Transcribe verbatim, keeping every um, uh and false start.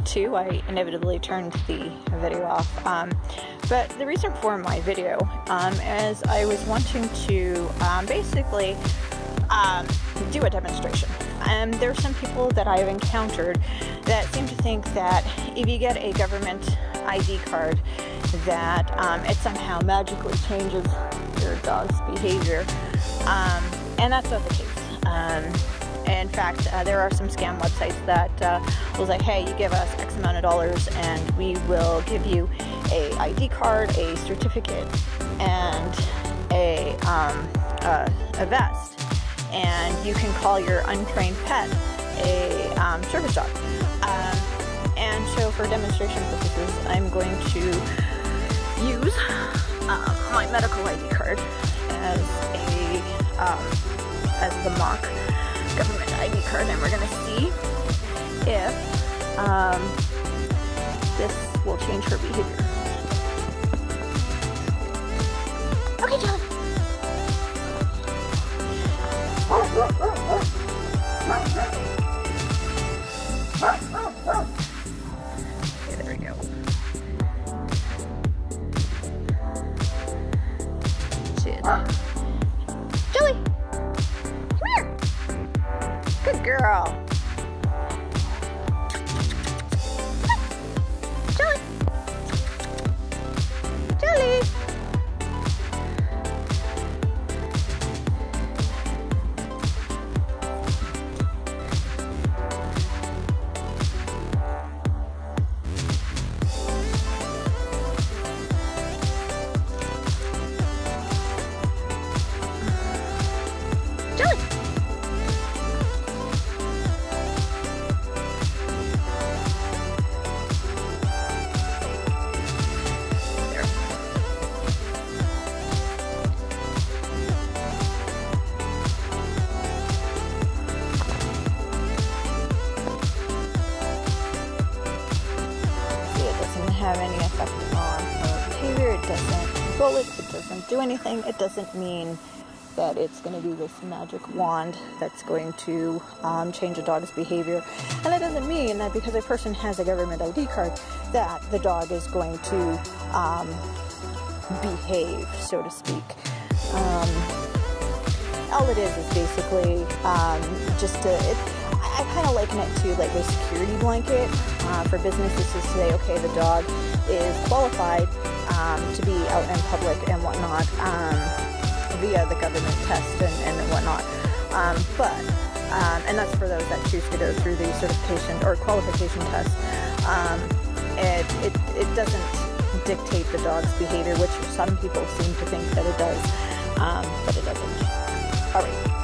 two, I inevitably turned the video off. Um, but the reason for my video um, is I was wanting to um, basically um, do a demonstration. Um, there are some people that I've encountered that seem to think that if you get a government I D card, that um, it somehow magically changes your dog's behavior, um, and that's not the case. Um, in fact, uh, there are some scam websites that uh, will say, hey, you give us X amount of dollars and we will give you a I D card, a certificate, and a, um, uh, a vest, and you can call your untrained pet a um, service dog. Um, and so for demonstration purposes, I'm going to use uh, my medical I D card as a um, as the mock government I D card, and we're going to see if um, this will change her behavior. Okay, John. Okay, there we go. Shit. Jelly! Come here! Good girl! Jelly! Jelly! Jelly! There. See, it doesn't have any effect on her behavior. It doesn't control it. It doesn't do anything. It doesn't mean that it's going to be this magic wand that's going to um, change a dog's behavior. And it doesn't mean that because a person has a government I D card that the dog is going to um, behave, so to speak. Um, all it is is basically um, just a, it, I, I kind of liken it to like a security blanket uh, for businesses to say, okay, the dog is qualified um, to be out in public and whatnot. Um, via the government test and, and whatnot. Um, but, um, and that's for those that choose to go through the certification or qualification test. Um, it, it, it doesn't dictate the dog's behavior, which some people seem to think that it does, um, but it doesn't. All right.